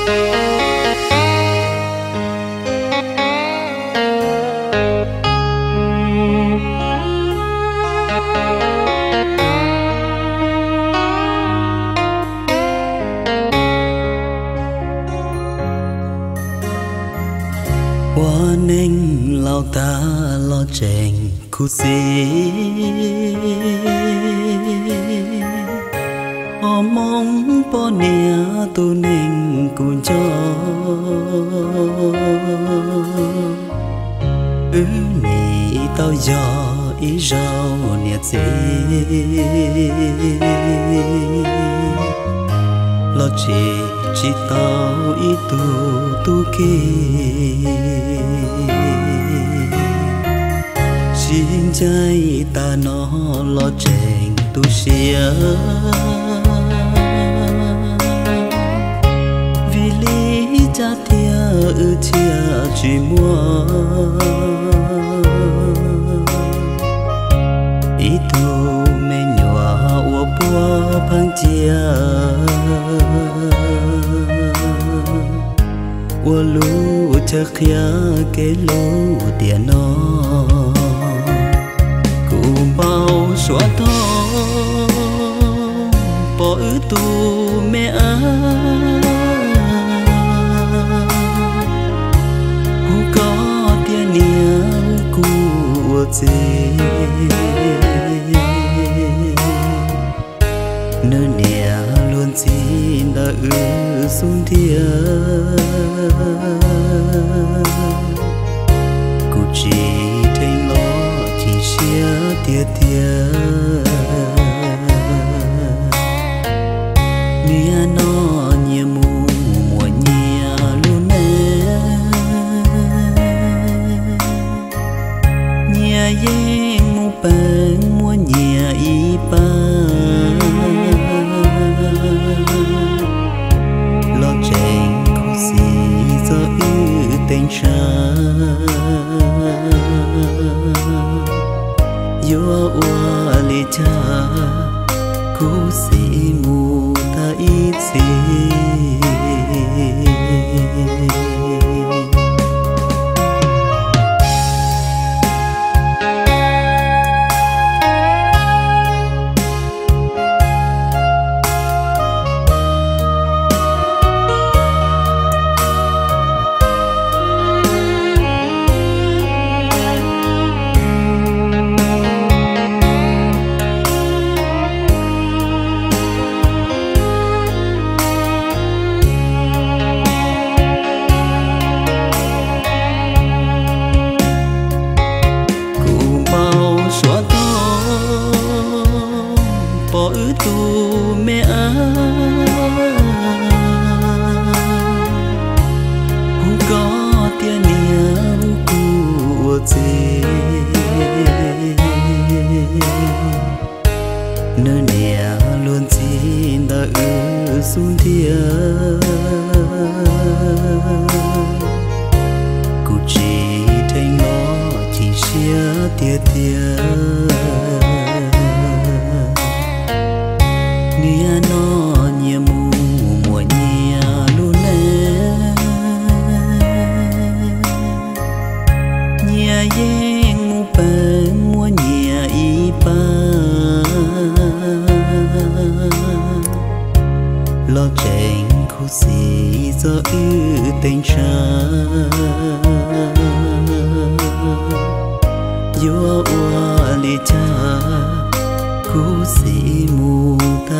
Hoa nên lao ta lo chèn khu xí Họ mong bỏ nia tu nên cùng cho Nì tao gió ý rau nia dễ Lo chỉ tao ý tu kì Xin trái ta nó lo chèn tu xia Vì lý cha thia chia chỉ mua Ý tu mê nhòa ua bua phang chia Ua lũ chơ khía kế lũ địa nó bao xóa thó bỏ ư tu mẹ á hú có tia nia của dê nơi nia luôn xin đã ư xuống thia cụ chỉ thành lo chia tia tia nia nó nhia mù mùa nhia luôn nè nhia yên mù bang mùa nhia y ba lo chèn khu xì do ư tên cha Yo ua li cha ku si mu ta ít si tu mẹ á hú có tia nia của dê nơi nia luôn xin đã ư xuống thia cụ chỉ thành nó chỉ xia tia tia nia nó nhia mù mùa nhia luôn nè nhia yên mù bang mùa nhia y ba lo chèn khu xì do ư tên cha Yo ua li cha ku si mu